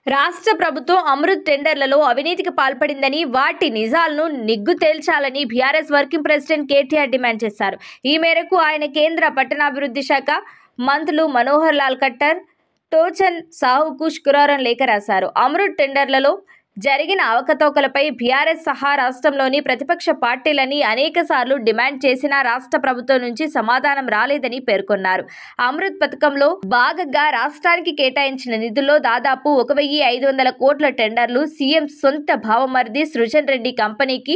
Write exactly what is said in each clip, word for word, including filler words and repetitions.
రాష్ట్ర ప్రభుత్వం అమృత్ టెండర్లలో అవినీతికి పాల్పడిందని, వాటి నిజాలను నిగ్గు తేల్చాలని BRS working president KTR demand చేశారు. ఈ మేరకు ఆయన కేంద్ర పట్టణాభివృద్ధి శాఖ మంత్రులు మనోహర్ లాల్ ఖట్టర్, టోచన్ సాహుకు శుక్రవారం లేఖ రాశారు. అమృత్ టెండర్లలో జరిగిన అవకతవకలపై బీఆర్ఎస్ సహా రాష్ట్రంలోని ప్రతిపక్ష పార్టీలని అనేకసార్లు డిమాండ్ చేసినా రాష్ట్ర ప్రభుత్వం నుంచి సమాధానం రాలేదని పేర్కొన్నారు. అమృత్ పథకంలో భాగంగా రాష్ట్రానికి కేటాయించిన నిధుల్లో దాదాపు ఒక వెయ్యి ఐదు వందల కోట్ల టెండర్లు సీఎం సొంత బావమరిది సృజన్ రెడ్డి కంపెనీకి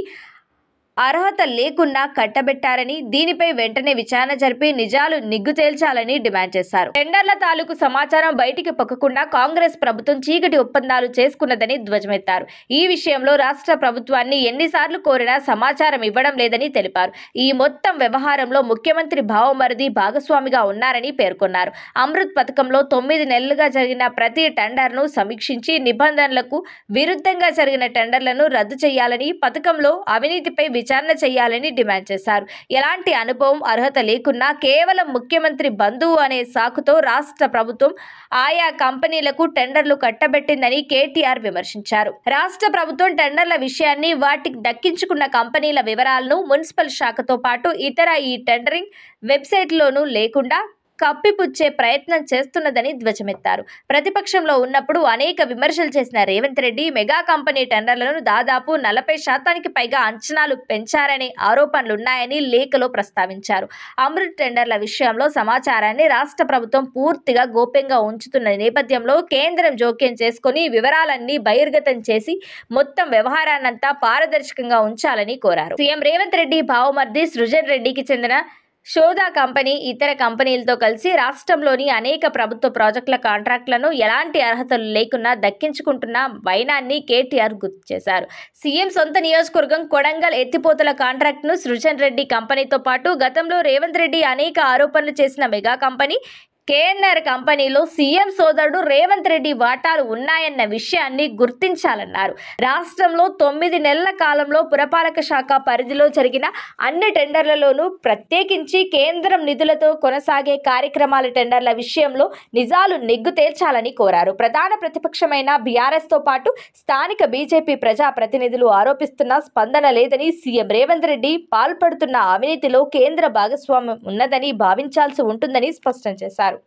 అర్హత లేకుండా కట్టబెట్టారని, దీనిపై వెంటనే విచారణ జరిపి నిజాలు నిగ్గు తేల్చాలని డిమాండ్ చేశారు. టెండర్ల తాలూకు సమాచారం బయటికి పొక్కకుండా కాంగ్రెస్ ప్రభుత్వం చీకటి ఒప్పందాలు చేసుకున్నదని ధ్వజమెత్తారు. ఈ విషయంలో రాష్ట్ర ప్రభుత్వాన్ని ఎన్నిసార్లు కోరినా సమాచారం ఇవ్వడం లేదని తెలిపారు. ఈ మొత్తం వ్యవహారంలో ముఖ్యమంత్రి బావమరిది భాగస్వామిగా ఉన్నారని పేర్కొన్నారు. అమృత్ పథకంలో తొమ్మిది నెలలుగా జరిగిన ప్రతి టెండర్ను సమీక్షించి నిబంధనలకు విరుద్ధంగా జరిగిన టెండర్లను రద్దు చేయాలని, పథకంలో అవినీతిపై విచారణ చేయాలని డిమాండ్ చేశారు. ఎలాంటి అనుభవం, అర్హత లేకున్నా కేవలం ముఖ్యమంత్రి బంధువు అనే సాకుతో రాష్ట్ర ప్రభుత్వం ఆయా కంపెనీలకు టెండర్లు కట్టబెట్టిందని కేటీఆర్ విమర్శించారు. రాష్ట్ర ప్రభుత్వం టెండర్ల విషయాన్ని, వాటికి దక్కించుకున్న కంపెనీల వివరాలను మున్సిపల్ శాఖతో పాటు ఇతర ఈ టెండరింగ్ వెబ్సైట్లోనూ లేకుండా కప్పిపుచ్చే ప్రయత్నం చేస్తున్నదని ధ్వజమెత్తారు. ప్రతిపక్షంలో ఉన్నప్పుడు అనేక విమర్శలు చేసిన రేవంత్ రెడ్డి మెగా కంపెనీ టెండర్లను దాదాపు నలభై శాతానికి పైగా అంచనాలు పెంచారనే ఆరోపణలున్నాయని లేఖలో ప్రస్తావించారు. అమృత్ టెండర్ల విషయంలో సమాచారాన్ని రాష్ట్ర ప్రభుత్వం పూర్తిగా గోప్యంగా ఉంచుతున్న నేపథ్యంలో కేంద్రం జోక్యం చేసుకుని వివరాలన్నీ బహిర్గతం చేసి మొత్తం వ్యవహారాన్నంతా పారదర్శకంగా ఉంచాలని కోరారు. సీఎం రేవంత్ రెడ్డి బావమరిది సృజన్ రెడ్డికి చెందిన షోదా కంపెనీ ఇతర కంపెనీలతో కలిసి రాష్ట్రంలోని అనేక ప్రభుత్వ ప్రాజెక్టుల కాంట్రాక్టులను ఎలాంటి అర్హతలు లేకున్నా దక్కించుకుంటున్న వైనాన్ని కేటీఆర్ గుర్తు చేశారు. సీఎం సొంత నియోజకవర్గం కొడంగల్ ఎత్తిపోతల కాంట్రాక్టును సృజన్ రెడ్డి కంపెనీతో పాటు గతంలో రేవంత్ రెడ్డి అనేక ఆరోపణలు చేసిన మెగా కంపెనీ కేఎన్ఆర్ కంపెనీలో సీఎం సోదరుడు రేవంత్ రెడ్డి వాటాలు ఉన్నాయన్న విషయాన్ని గుర్తించాలన్నారు. రాష్ట్రంలో తొమ్మిది నెలల కాలంలో పురపాలక శాఖ పరిధిలో జరిగిన అన్ని టెండర్లలోనూ ప్రత్యేకించి కేంద్రం నిధులతో కొనసాగే కార్యక్రమాల టెండర్ల విషయంలో నిజాలు నిగ్గు తేల్చాలని కోరారు. ప్రధాన ప్రతిపక్షమైన బీఆర్ఎస్తో పాటు స్థానిక బీజేపీ ప్రజా ప్రతినిధులు ఆరోపిస్తున్న స్పందన లేదని, సీఎం రేవంత్ రెడ్డి పాల్పడుతున్న అవినీతిలో కేంద్ర భాగస్వామ్యం ఉన్నదని భావించాల్సి ఉంటుందని స్పష్టం చేశారు.